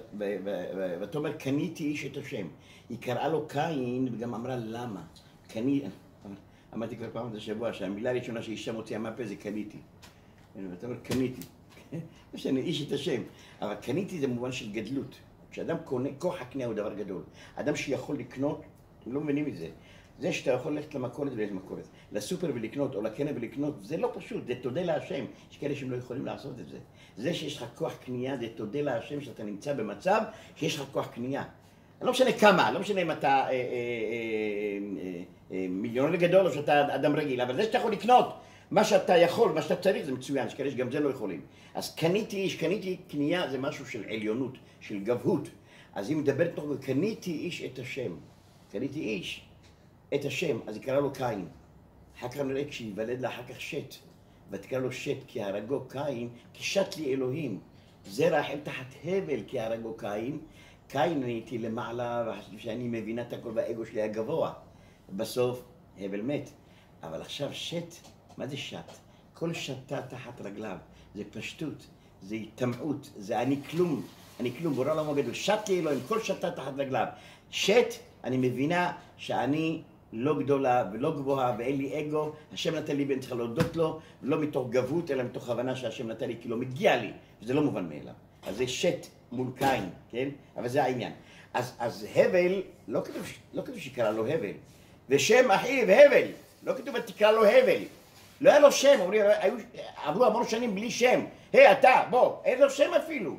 ותאמר קניתי איש את השם. היא קראה לו קין וגם אמרה למה. קני... אמרתי כבר פעם את השבוע שהמילה הראשונה שאישה מוציאה מהפה זה קניתי. ואתה אומר קניתי. לא שאני איש את השם, אבל קניתי זה במובן של גדלות. כשאדם קונה, כוח הקנייה הוא דבר גדול. אדם שיכול לקנות, אתם לא מבינים את זה. זה שאתה יכול ללכת למכולת ולמכולת, לסופר ולקנות או לקנה ולקנות, זה לא פשוט, זה תודה להשם. יש כאלה שהם לא יכולים לעשות את זה. זה שיש לך כוח קנייה, זה תודה להשם שאתה נמצא במצב שיש לך כוח קנייה. לא משנה כמה, לא משנה אם אתה מיליונר גדול או שאתה אדם רגיל, אבל זה שאתה יכול לקנות מה שאתה יכול, מה שאתה צריך, זה מצוין, שכאלה שגם זה לא יכולים. אז קניתי איש, קניתי קנייה, זה משהו של עליונות, של גבהות. אז היא מדברת תוך כדי, קניתי איש את השם. קניתי איש את השם, אז היא קראה לו קין. אחר כך נראה כשיוולד לה אחר כך שת, ותקרא לו שת, כי הרגו קין, כי שת לי אלוהים. זרע החל תחת הבל, כי הרגו קין. קין נהייתי למעלה, וחשבתי שאני מבינה את הכל, והאגו שלי הגבוה. בסוף, הבל מת. אבל עכשיו שת, מה זה שת? כל שתה תחת רגליו. זה פשטות, זה התמעות, זה אני כלום. אני כלום, בורא עולם גדול. שת לי אלוהים, כל שתה תחת רגליו. שת, אני מבינה שאני לא גדולה ולא גבוהה ואין לי אגו. השם נתן לי ואני צריך להודות לו, לא מתוך גבות, אלא מתוך הבנה שהשם נתן לי, כי לא מגיע לי. וזה לא מובן מאליו. אז זה שת מול קין, כן? אבל זה העניין. אז, אז הבל, לא כתוב, לא כתוב שקרא לו הבל. ושם אחיו הבל, לא כתוב תקרא לו הבל. לא היה לו שם, אומרים, היו, עברו המון שנים בלי שם. היי, אתה, בוא, אין לו שם אפילו.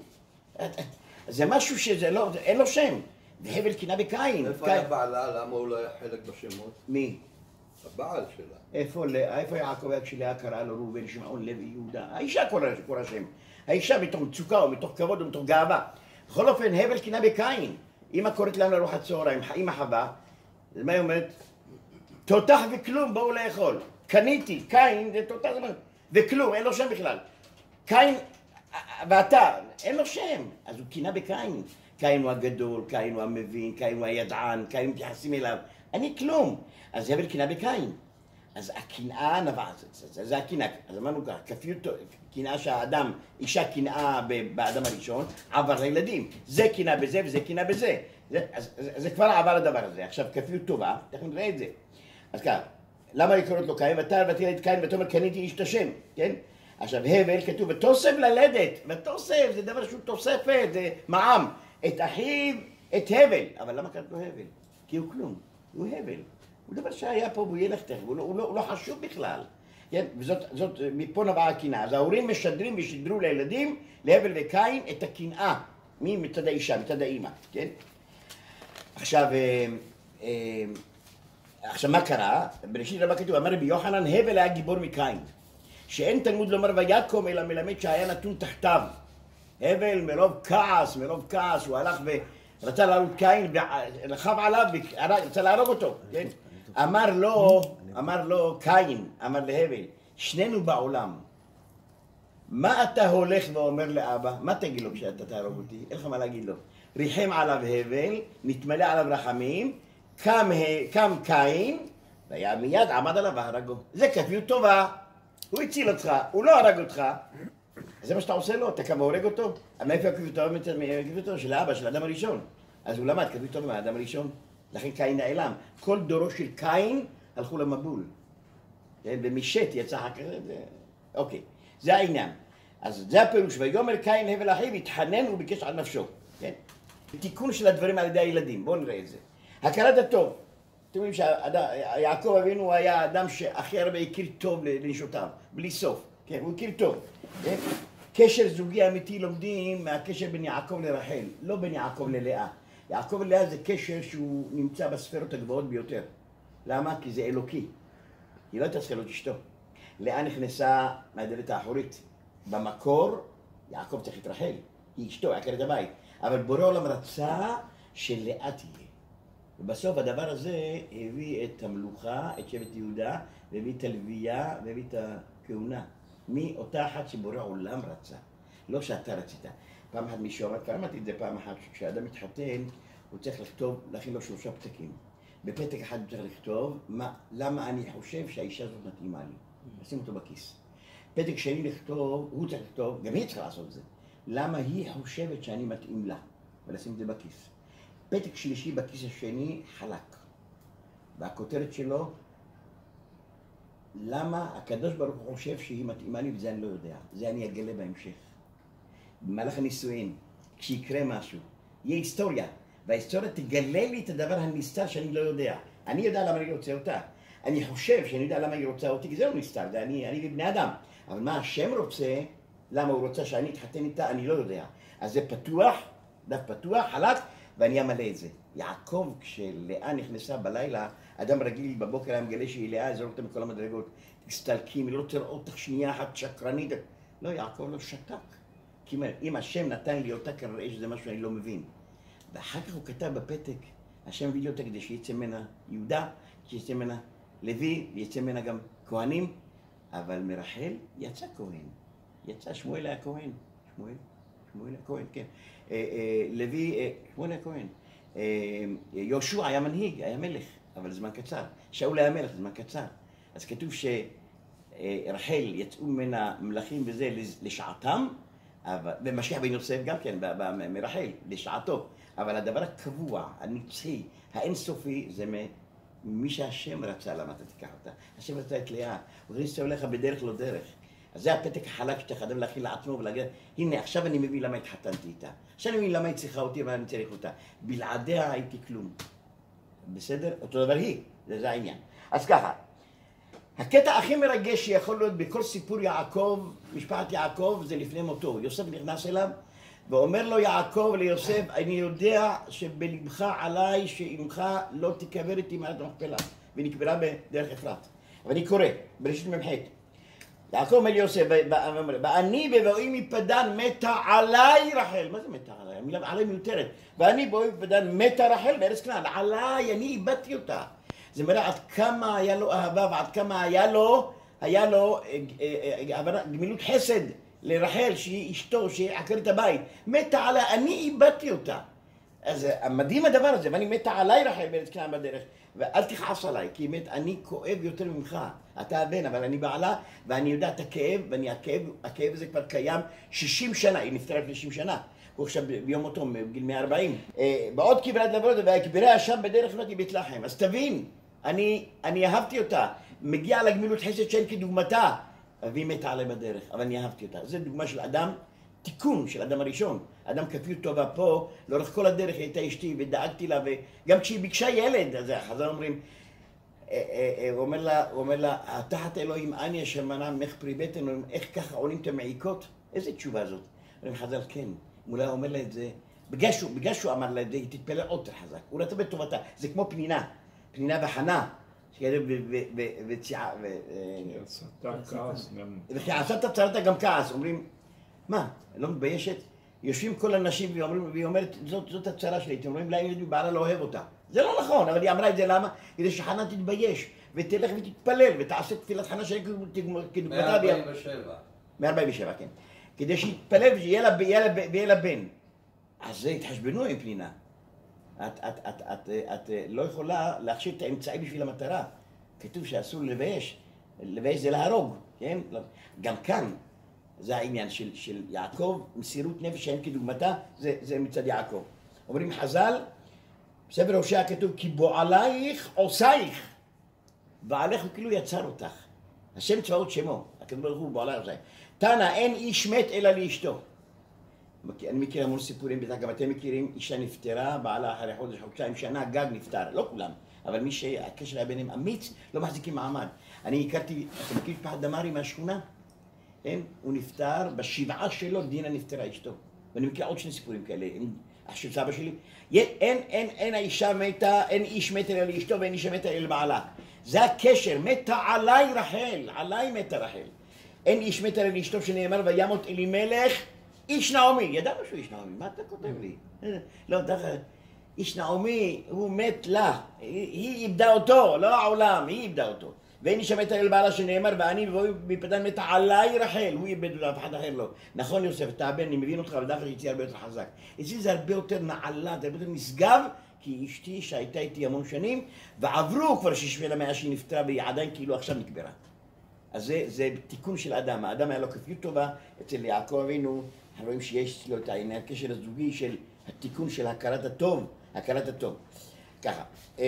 זה משהו שזה לא, אין לו שם. והבל קינה בקין.
איפה היה בעלה? למה הוא לא היה חלק בשמות?
מי?
הבעל שלה.
איפה, איפה יעקב היה כשלאה קרא לו ראובן, שמעון, לוי, יהודה? האישה קורא השם. האישה מתוך מצוקה או מתוך כבוד או מתוך גאווה. בכל אופן, הבל קינה בקין. אמא קוראת לנו לארוחת צהריים, אמא חווה. אז מה היא אומרת? תותח וכלום, בואו לאכול. קניתי, קין זה תותח וכלום, אין לו שם בכלל. קין ואתה, אין לו שם. אז הוא קינה בקין. קין הוא הגדול, קין הוא המבין, קין הוא הידען, קין מתייחסים אליו. אני כלום. אז הבל קינה בקין. אז הקנאה נבעה, זה, זה הקנאה. אז אמרנו ככה, כפיות, קנאה שהאדם, אישה קנאה באדם הראשון, עבר לילדים. זה קנאה בזה וזה קנאה בזה. זה, אז, זה, זה כבר עבר לדבר הזה. עכשיו, כפיות טובה, אנחנו נראה את זה. אז ככה, למה לקרוא לו קין? ואתה ותלד קין ותאמר קניתי איש את השם, כן? עכשיו, הבל כתוב, ותוסף ללדת. ותוסף זה דבר שהוא תוספת, זה מע"מ. את אחיו, את הבל. אבל למה קראת לו הבל? כי הוא כלום, הוא הבל. הוא דבר שהיה פה והוא ילך תכף, הוא, לא, הוא, לא, הוא לא חשוב בכלל. כן? וזאת, זאת, מפה נבעה הקנאה. אז ההורים משדרים ושידרו לילדים, להבל וקין, את הקנאה. מי? מצד האישה, מצד האימא, כן? עכשיו, אה, אה, עכשיו מה קרה? בראשית רבה כתוב, אמר רבי יוחנן, הבל היה גיבור מקין. שאין תלמוד לומר ויקום, אלא מלמד שהיה נתון תחתיו. הבל מרוב כעס, מרוב כעס, הוא הלך ורצה להרוג קין, ולחב עליו, ורצה להרוג אותו, כן? אמר לו, אמר לו קין, אמר להבל, שנינו בעולם. מה אתה הולך ואומר לאבא? מה תגיד לו כשאתה תהרוג אותי? אין לך מה להגיד לו. ריחם עליו הבל, נתמלא עליו רחמים, קם, קם קין, והיה מיד עמד עליו והרגו. זה כפיות טובה. הוא הציל אותך, הוא לא הרג אותך. זה מה שאתה עושה לו, אתה קם והורג אותו. מאיפה הכפיות טובה? הכפיות טובה של האבא, של האדם הראשון. אז הוא למד כפיות טובה מהאדם הראשון. לכן קין נעלם. כל דורו של קין הלכו למבול. ומשת יצא אחר כך. אוקיי, זה העניין. אז זה הפירוש. ויאמר קין הבל אחיו, התחנן וביקש על נפשו. כן? תיקון של הדברים על ידי הילדים. בואו נראה את זה. הכרת הטוב. אתם יודעים שיעקב אבינו היה האדם שהכי הרבה הכיר טוב לנשותיו, בלי סוף. כן, הוא הכיר טוב. כן? קשר זוגי אמיתי לומדים מהקשר בין יעקב לרחל, לא בין יעקב ללאה. יעקב ולאה זה קשר שהוא נמצא בספרות הגבוהות ביותר. למה? כי זה אלוקי. היא לא תעשה לו את אשתו. לאה נכנסה מהדלת האחורית. במקור, יעקב צריך את רחל. היא אשתו, עקרת הבית. אבל בורא עולם רצה שלאה תהיה. ובסוף הדבר הזה הביא את המלוכה, את שבט יהודה, והביא את הלוויה, והביא את הכהונה. מאותה אחת שבורא עולם רצה. לא שאתה רצית. פעם אחת מישהו אמר, כבר אמרתי את זה פעם אחת, כשאדם מתחתן, הוא צריך לכתוב, להכין לו שלושה פתקים. בפתק אחד הוא צריך לכתוב, מה, למה אני חושב שהאישה הזאת מתאימה לי. נשים אותו בכיס. פתק שני לכתוב, הוא צריך לכתוב, גם היא צריכה לעשות את זה. למה היא חושבת שאני מתאים לה, ולשים את זה בכיס. פתק שלישי בכיס השני חלק. והכותרת שלו, למה הקדוש ברוך הוא חושב שהיא מתאימה לי וזה אני לא יודע. זה אני אגלה בהמשך. במהלך הנישואין, כשיקרה משהו, יהיה היסטוריה. וההיסטוריה תגלה לי את הדבר הנסתר שאני לא יודע. אני יודע למה אני רוצה אותה. אני חושב שאני יודע למה היא רוצה אותי, כי זה לא נסתר, זה אני, אני ובני אדם. אבל מה השם רוצה, למה הוא רוצה שאני אתחתן איתה, אני לא יודע. אז זה פתוח, דף פתוח, חלק, ואני אמלא את זה. יעקב, כשלאה נכנסה בלילה, אדם רגיל בבוקר היה מגלה שהיא לאה, זרוק אותה מכל המדרגות, תסתלקים, לא תראו אותך שנייה אחת שקרנית. לא, יעקב לא שתק. כי אם השם נתן לי אותה, כנראה שזה משהו שאני לא מבין. ואחר כך הוא כתב בפתק, השם הביא לי אותה כדי שיצא ממנה יהודה, שיצא ממנה לוי, ויצא ממנה גם כהנים, אבל מרחל יצא כהן. יצא שמואל היה כהן. שמואל, שמואל היה כהן, כן. לוי, שמואל היה כהן. יהושע היה מנהיג, היה מלך, אבל זמן קצר. שאול היה מלך, זמן קצר. אז כתוב שרחל יצאו ממנה מלכים וזה לשעתם, ומשיח בן יוסף גם כן, מרחל, לשעתו. אבל הדבר הקבוע, הנצחי, האינסופי, זה מי שהשם רצה, למה אתה תיקח אותה. השם רצה את לאה, הוא הכניס אותה לך בדרך לא דרך. אז זה הפתק החלק שאתה חדם להכין לעצמו ולהגיד, הנה עכשיו אני מבין למה התחתנתי איתה. עכשיו אני מבין למה היא צריכה אותי ואני צריך אותה. בלעדיה הייתי כלום. בסדר? אותו דבר היא, זה, זה העניין. אז ככה, הקטע הכי מרגש שיכול להיות בכל סיפור יעקב, משפחת יעקב, זה לפני מותו. יוסף נכנס אליו ואומר לו יעקב ליוסף, אני יודע שבלבך עליי שאמך לא תיקבר איתי מערת המכפלה, ונקברה בדרך אפרת. אבל אני קורא, בראשית מ"ח. יעקב אומר ליוסף, ואני בבואי מפדן מתה עליי רחל. מה זה מתה עליי? המילה עליי מיותרת. ואני בבואי מפדן מתה רחל בארץ כנען. עליי, אני איבדתי אותה. זה מראה עד כמה היה לו אהבה ועד כמה היה לו, היה לו גמילות חסד לרחל שהיא אשתו, שהיא עקרת הבית. מתה עליי, אני איבדתי אותה. אז מדהים הדבר הזה, ואני מתה עליי רחל בארץ כנען בדרך. ואל תכעס עליי, כי באמת אני כואב יותר ממך. אתה הבן, אבל אני בעלה, ואני יודע את הכאב, ואני הכאב, הכאב הזה כבר קיים שישים שנה, היא נפטרה לפני שישים שנה. הוא עכשיו ביום מותו, בגיל מאה וארבעים. בעוד כברת לברות, והקברה שם בדרך נותי בית לחם. אז תבין, אני, אני אהבתי אותה. מגיע לה גמילות חסד שאין כדוגמתה, והיא מתה עליי בדרך, אבל אני אהבתי אותה. זו דוגמה של אדם, תיקון של אדם הראשון. אדם כפיות טובה פה, לאורך כל הדרך הייתה אשתי ודאגתי לה, וגם כשהיא ביקשה ילד, אז החז"ל אומרים, הוא אומר לה, הוא אומר לה, תחת אלוהים אני אשר מנע ממך פרי בטן, איך ככה עונים את המעיקות? איזה תשובה זאת? אומרים חז"ל, כן. אולי אומר לה את זה, בגלל שהוא, בגלל שהוא אמר לה את זה, היא תתפלל עוד יותר חזק. הוא נתן בטובתה. זה כמו פנינה, פנינה וחנה, שכאלה וציעה,
היא עשתה כעס גם.
וכי עשתה צרתה גם כעס. אומרים, מה, לא מתביישת? יושבים כל הנשים והיא אומרת, זאת, זאת הצרה שלי. אתם אומרים לה, בעלה לא אוהב אותה. זה לא נכון, אבל היא אמרה את זה למה? כדי שחנה תתבייש, ותלך ותתפלל, ותעשה תפילת חנה שאין כדוגמתה.
מאה ארבעים ושבע.
מאה ארבעים ושבע, כן. כדי שיתפלל ויהיה לה בן. אז זה התחשבנו עם פנינה. את, את, את, את, את לא יכולה להכשיר את האמצעי בשביל המטרה. כתוב שאסור לבייש. לבייש זה להרוג, כן? גם כאן זה העניין של, של יעקב, מסירות נפש שאין כדוגמתה, זה, זה מצד יעקב. אומרים חז"ל, בספר הושע כתוב, כי בועלייך עושייך. בעלך הוא כאילו יצר אותך. השם צבאות שמו, הקדוש ברוך הוא בועלייך עושייך. תנא, אין איש מת אלא לאשתו. אני מכיר המון סיפורים, בטח גם אתם מכירים, אישה נפטרה, בעלה אחרי חודש, חודשיים, שנה, גג נפטר. לא כולם, אבל מי שהקשר היה ביניהם אמיץ, לא מחזיקים מעמד. אני הכרתי, אתם מכירים משפחת דמארי מהשכונה? כן? הוא נפטר, בשבעה שלו דינה נפטרה אשתו. ואני מכיר עוד שני סיפורים כאלה, אח של סבא שלי. אין, אין, אין האישה מתה, אין איש מת אלא לאשתו ואין אישה מתה אלא לבעלה. זה הקשר, מתה עליי רחל, עליי מתה רחל. אין איש מתה אלא לאשתו שנאמר וימות אלימלך איש נעמי. ידענו שהוא איש נעמי, מה אתה כותב לי? לא, דרך, איש נעמי הוא מת לה, היא איבדה אותו, לא העולם, היא איבדה אותו. ואין אישה מתה אל בעלה שנאמר ואני מפדן מתה עליי רחל, הוא איבד אותה, אף אחד אחר לא. נכון יוסף, אתה הבן, אני מבין אותך, אבל דווקא אצלי הרבה יותר חזק. אצלי זה הרבה יותר נעלה, זה הרבה יותר נשגב, כי אשתי שהייתה איתי המון שנים, ועברו כבר שישבי למאה שהיא נפטרה, והיא עדיין כאילו עכשיו נקברה. אז זה, זה תיקון של אדם, האדם היה לו כפיות טובה, אצל יעקב אבינו, אנחנו רואים שיש לו את העניין, הקשר הזוגי של התיקון של הכרת הטוב, הכרת הטוב. ככה.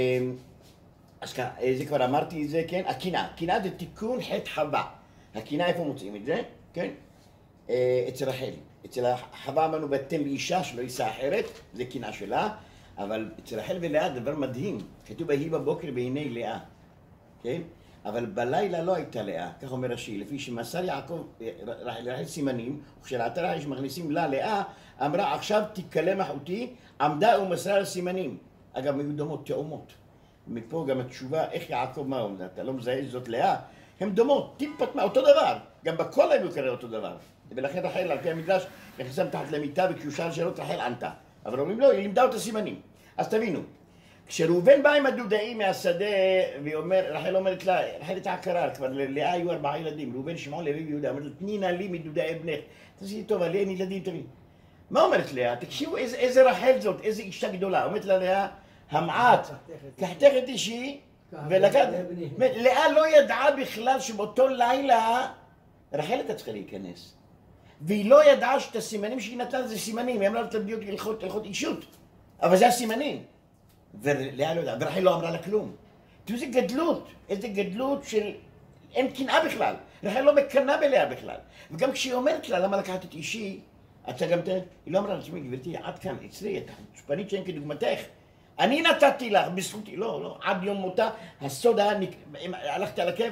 אז ככה, זה כבר אמרתי את זה, כן? הקנאה. קנאה זה תיקון חטא חווה. הקנאה, איפה מוצאים את זה? כן? אצל רחל. אצל חווה אמרנו, ואתם באישה שלא יישא אחרת, זה קנאה שלה, אבל אצל רחל ולאה דבר מדהים. כתוב ויהי בבוקר בעיני לאה. כן? אבל בלילה לא הייתה לאה, כך אומר רש"י, לפי שמסר יעקב לרחל סימנים, וכשראתה רחל שמכניסים לה לאה, אמרה עכשיו תקלם אחותי, עמדה ומסרה לסימנים. אגב, היו דומות, תאומות. מפה גם התשובה, איך יעקב מה אומר, אתה לא מזהה זאת לאה? הן דומות, טיפת מה, אותו דבר. גם בכל היו קרא אותו דבר. ולכן רחל, על פי המדרש, נכנסה מתחת למיטה, וכשהוא שאל שאלות, רחל ענתה. אבל אומרים לו, היא לימדה אותה סימנים. אז תבינו, כשראובן בא עם הדודאי מהשדה, ואומר, רחל אומרת לה, רחל הייתה עקרה, כבר ללאה היו ארבעה ילדים, ראובן, שמעון, לוי ויהודה, אומרת לה, תני נא לי מדודאי בנך. תעשי טוב, לי אין ילדים, תבין. מה אומרת לאה? תקשיבו, איזה, איזה רחל זאת, איזה אישה גדולה. אומרת לה לאה, המעט, קחתך את אישי, ולקחת, לאה לא ידעה בכלל שבאותו לילה, רחל הייתה צריכה להיכנס. והיא לא ידעה שאת הסימנים שהיא נתנה זה סימנים, היא אמרה לה בדיוק הלכות, הלכות אישות. אבל זה הסימנים. ולאה לא יודעת, ורחל לא אמרה לה כלום. תראו, איזה גדלות, איזה גדלות של... אין קנאה בכלל. רחל לא מקנאה בלאה בכלל. וגם כשהיא אומרת לה, למה לקחת את אישי, אתה גם תראה, היא לא אמרה לה, תשמעי, גברתי, עד כאן, אצלי, את חוצפנית שאין כדוגמתך. אני נתתי לך, בזכותי, לא, לא, עד יום מותה, הסוד היה, הלכתי על הקבר.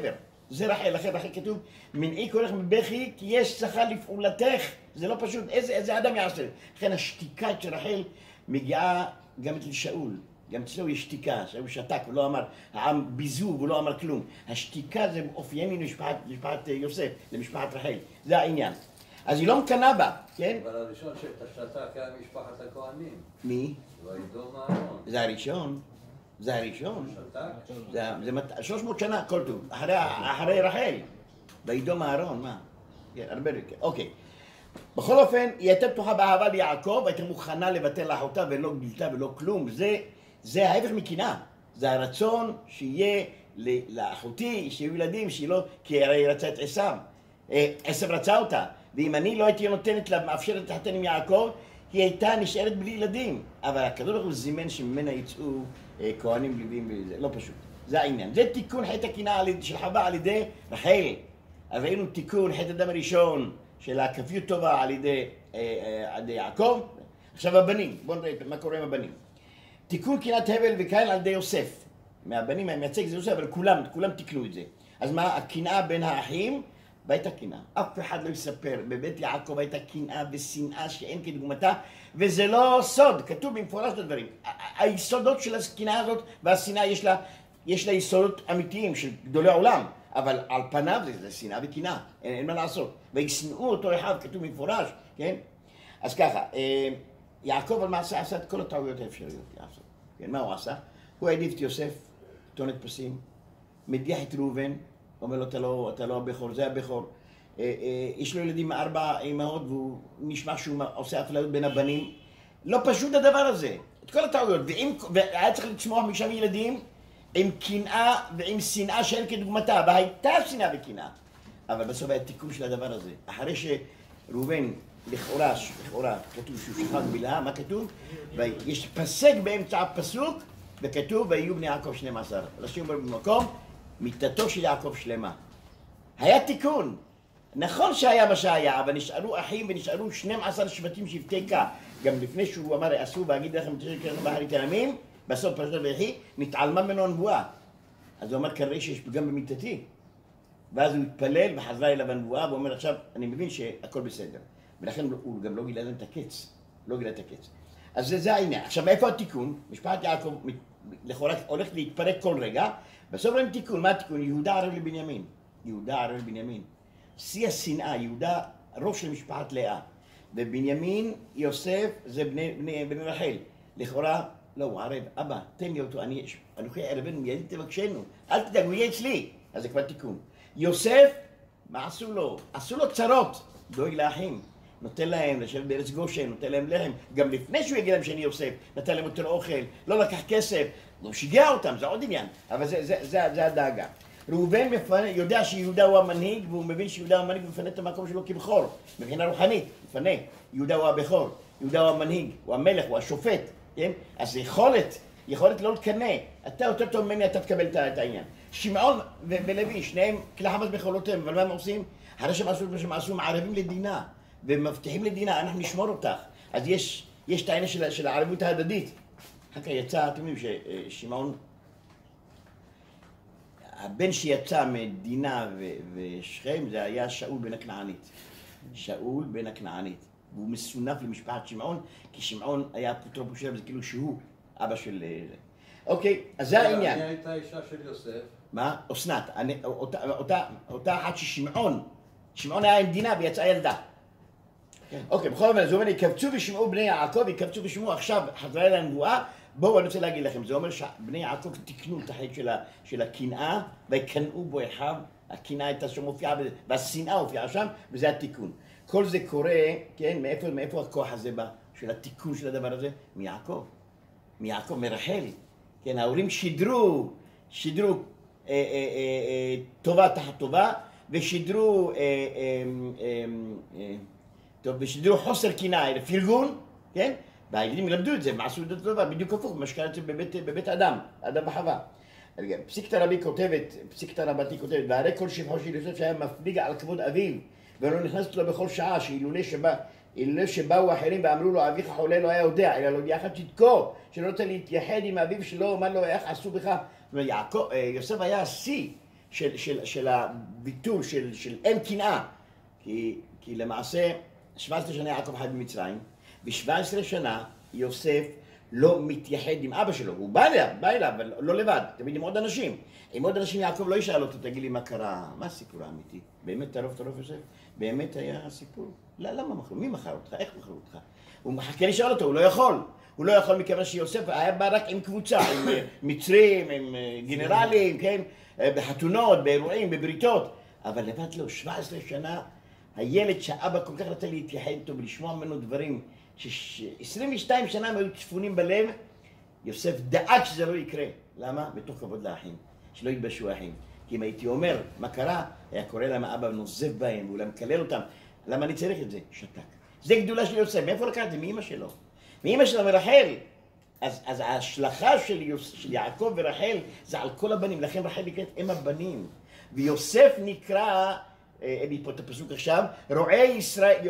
זה רחל, לכן רחל כתוב, מנעי קולך מבכי, כי יש שכר לפעולתך. זה לא פשוט, איזה, איזה אדם יעשה? לכן השתיקה של רחל מגיעה גם אצל שאול. גם אצלו יש שתיקה, שאול שתק ולא אמר, העם ביזו ולא אמר כלום. השתיקה זה אופייני למשפחת, למשפחת יוסף, למשפחת רחל. זה העניין. אז היא לא מקנה בה, כן?
אבל הראשון שתשתק היה משפחת הכהנים.
מי?
וידום אהרון.
זה הראשון. זה הראשון.
שתק?
זה, זה מת- שלוש מאות שנה, כל טוב. אחרי, אחרי רחל. וידום אהרון, מה? כן, הרבה יותר. אוקיי. בכל אופן, היא הייתה פתוחה באהבה ליעקב, הייתה מוכנה לבטל לאחותה ולא גילתה ולא כלום. זה, זה ההפך מקנאה. זה הרצון שיהיה ל- לאחותי, שיהיו ילדים, שהיא לא... כי הרי היא רצה את עשיו. אה, עשיו רצה אותה. ואם אני לא הייתי נותנת לה, מאפשרת להתחתן עם יעקב, היא הייתה נשארת בלי ילדים. אבל הקדוש ברוך הוא זימן שממנה יצאו אה, כהנים לוויים וזה, לא פשוט. זה העניין. זה תיקון חטא הקנאה על ידי- של חווה על ידי רחל. אז ראינו תיקון חטא הדם הראשון של הכפיות טובה על ידי, אה, אה, על ידי יעקב. עכשיו הבנים, בואו נראה מה קורה עם הבנים. תיקון קנאת הבל וקין על ידי יוסף. מהבנים המייצג זה יוסף, אבל כולם, כולם תיקנו את זה. אז מה, הקנאה בין האחים, והייתה קנאה. אף אחד לא יספר, בבית יעקב הייתה קנאה ושנאה שאין כדוגמתה, וזה לא סוד, כתוב במפורש את הדברים. ה- ה- היסודות של הקנאה הזאת והשנאה יש לה, יש לה יסודות אמיתיים של גדולי העולם, אבל על פניו זה, זה שנאה וקנאה, אין, אין מה לעשות. וישנאו אותו אחיו, כתוב במפורש, כן? אז ככה, אה, יעקב על מעשה עשה את כל הטעויות האפשריות, יעשו. כן, מה הוא עשה? הוא העדיף את יוסף, טונת פסים, מדיח את ראובן, אומר לו, אתה לא, אתה לא הבכור, זה הבכור. אה, אה, יש לו ילדים מארבע אמהות, והוא נשמע שהוא עושה אפליות בין הבנים. לא פשוט הדבר הזה, את כל הטעויות. ואם, והיה צריך לצמוח משם ילדים עם קנאה ועם שנאה שאין כדוגמתה, והייתה שנאה וקנאה. אבל בסוף היה תיקון של הדבר הזה. אחרי שראובן, לכאורה, לכאורה, כתוב שהוא שכח מילה, מה כתוב? ויש פסק באמצע הפסוק, וכתוב, ויהיו בני יעקב שנים עשר. רש"י אומר במקום, מיתתו של יעקב שלמה. היה תיקון. נכון שהיה מה שהיה, אבל נשארו אחים ונשארו שנים עשר שבטים שבטי כה. גם לפני שהוא אמר, עשו ואגיד לכם תשאיר קרנו בהר יתאמים, בסוף פרשת ויחי, נתעלמה ממנו הנבואה. אז הוא אומר, כנראה שיש פגם במיתתי. ואז הוא התפלל וחזרה אליו הנבואה, ואומר, עכשיו, אני מבין שהכל בסדר. ולכן הוא גם לא גילה להם את הקץ. לא גילה את הקץ. אז זה, זה העניין. עכשיו, מאיפה התיקון? משפחת יעקב לכאורה הולכת להתפרק כל רגע. בסוף רואים תיקון. מה התיקון? יהודה ערב לבנימין. יהודה ערב לבנימין. שיא השנאה, יהודה ראש של משפחת לאה. ובנימין, יוסף, זה בני, בני, בני רחל. לכאורה, לא, הוא ערב. אבא, תן לי אותו, אני אנוכי ערבנו, מיד תבקשנו. אל תדאג, הוא יהיה אצלי. אז זה כבר תיקון. יוסף, מה עשו לו? עשו לו צרות. דואג לאחים. נותן להם לשבת בארץ גושן, נותן להם לחם. גם לפני שהוא יגיד להם שאני יוסף, נתן להם יותר אוכל, לא לקח כסף. הוא שיגע אותם, זה עוד עניין. אבל זה, זה, זה, זה הדאגה. ראובן מפנה, יודע שיהודה הוא המנהיג, והוא מבין שיהודה הוא המנהיג ומפנה את המקום שלו כבכור. מבחינה רוחנית, מפנה. יהודה הוא הבכור, יהודה הוא המנהיג, הוא המלך, הוא השופט. כן? אז יכולת, יכולת לא לקנא. אתה יותר טוב ממני, אתה תקבל את העניין. שמעון ו- ולוי, שניהם כלי חמאס בחולותיהם, אבל מה הם עושים? אחרי שהם עשו מה שהם עשו, מערבים לדינה, ומבטיחים לדינה, אנחנו נשמור אותך. אז יש, יש את העניין של, של הערבות ההדדית. אחר כך יצא, אתם יודעים ששמעון, הבן שיצא מדינה ו- ושכם, זה היה שאול בן הכנענית. שאול בן הכנענית. והוא מסונף למשפחת שמעון, כי שמעון היה אפוטרופוס שלו, זה כאילו שהוא אבא של זה. אוקיי, אז זה העניין.
מי הייתה אישה של יוסף?
מה? אסנת, אני- אותה- אותה- אותה אחת ששמעון, שמעון היה עם דינה ויצאה ילדה. אוקיי, בכל אופן, זה אומר, יקבצו ושמעו בני יעקב, יקבצו ושמעו עכשיו, חזרה אל הנבואה. בואו, אני רוצה להגיד לכם, זה אומר שבני יעקב תיקנו את החטא של ה- של הקנאה, ויקנאו בו אחיו, הקנאה הייתה שמופיעה, בזה, והשנאה הופיעה שם, וזה התיקון. כל זה קורה, כן, מאיפה, מאיפה הכוח הזה בא, של התיקון של הדבר הזה? מיעקב. מיעקב, מרחל. כן, ההורים שידרו, שידרו אה, אה, אה, אה, טובה תחת טובה, ושידרו, אה, אה, אה, אה, טוב, ושידרו חוסר קנאה, פרגון, כן? והילדים ילמדו את זה, מה עשו את זה טובה, בדיוק הפוך, מה שקרה את זה בבית, בבית אדם, אדם וחווה. פסיקתא רבי כותבת, פסיקתא רבתי כותבת, והרי כל שבחו של יוסף שהיה מפליג על כבוד אביו, ולא נכנס לו בכל שעה, שאילולא שבא, אילולא שבאו אחרים ואמרו לו, אביך חולה לא היה יודע, אלא לא יחד צדקו, שלא רוצה להתייחד עם אביו שלו, אמר לו, איך עשו בך? זאת אומרת, יעקב, יוסף היה השיא, של, של, של הביטול, של, של אין קנאה. כי, כי למעשה, שבע עשרה שנה יעקב חי במצרים, ו-שבע עשרה שנה יוסף לא מתייחד עם אבא שלו. הוא בא אליו, בא אליו, אבל לא לבד, תמיד עם עוד אנשים. עם עוד אנשים יעקב לא ישאל אותו, תגיד לי מה קרה, מה הסיפור האמיתי? באמת טרוף טרוף יוסף? באמת היה סיפור? לא, למה מכרו? מי מכר אותך? איך מכרו אותך? הוא מחכה לשאול אותו, הוא לא יכול. הוא לא יכול מכיוון שיוסף היה בא רק עם קבוצה, עם מצרים, עם גנרלים, כן? בחתונות, באירועים, בבריתות. אבל לבד לו, שבע עשרה שנה, הילד שאבא כל כך רצה להתייחד איתו ולשמוע ממנו דברים, ש-עשרים ושתיים שנה הם היו צפונים בלב, יוסף דאג שזה לא יקרה. למה? מתוך כבוד לאחים, שלא יתבשו האחים. כי אם הייתי אומר מה קרה, היה קורא להם האבא נוזף בהם, ואולי מקלל אותם. למה אני צריך את זה? שתק. זה גדולה של יוסף. מאיפה לקחת? זה מאמא שלו. מאמא שלו מרחל. אז, אז ההשלכה של, יוס, של יעקב ורחל זה על כל הבנים. לכן רחל נקראת אם הבנים. ויוסף נקרא, אין לי פה את הפסוק עכשיו, רועי ישראל,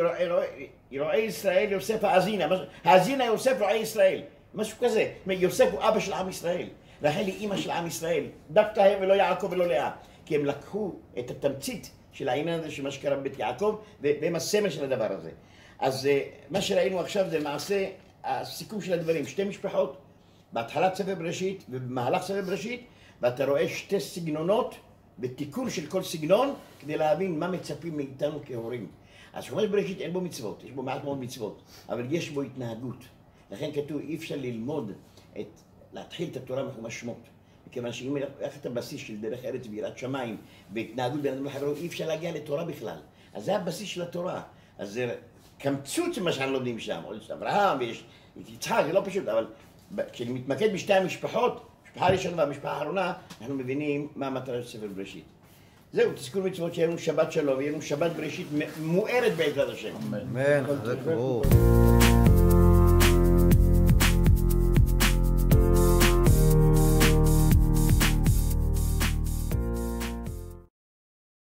רועי ישראל יוסף האזינה. האזינה יוסף רועי ישראל. משהו כזה. יוסף הוא אבא של עם ישראל. רחל היא אימא של עם ישראל. דווקא הם ולא יעקב ולא לאה. כי הם לקחו את התמצית של העניין הזה של מה שקרה בבית יעקב, והם הסמל של הדבר הזה. אז מה שראינו עכשיו זה למעשה הסיכום של הדברים. שתי משפחות, בהתחלת ספר בראשית ובמהלך ספר בראשית, ואתה רואה שתי סגנונות בתיקון של כל סגנון, כדי להבין מה מצפים מאיתנו כהורים. אז חומש בראשית אין בו מצוות, יש בו מעט מאוד מצוות, אבל יש בו התנהגות. לכן כתוב, אי אפשר ללמוד את, להתחיל את התורה מחומש שמות. מכיוון שאם לקחת את הבסיס של דרך ארץ ויראת שמיים והתנהגות בין אדם לחברו, אי אפשר להגיע לתורה בכלל. אז זה הבסיס של התורה. אז זה קמצוץ מה שאנחנו לומדים שם. יש אברהם ויש יצחק, זה לא פשוט, אבל כשנתמקד בשתי המשפחות, המשפחה הראשונה והמשפחה האחרונה, אנחנו מבינים מה המטרה של ספר בראשית. זהו, תזכרו מצוות שיהיה לנו שבת שלום, ויהיה לנו שבת בראשית מוארת בעזרת השם.
אמן, חזק ברוך.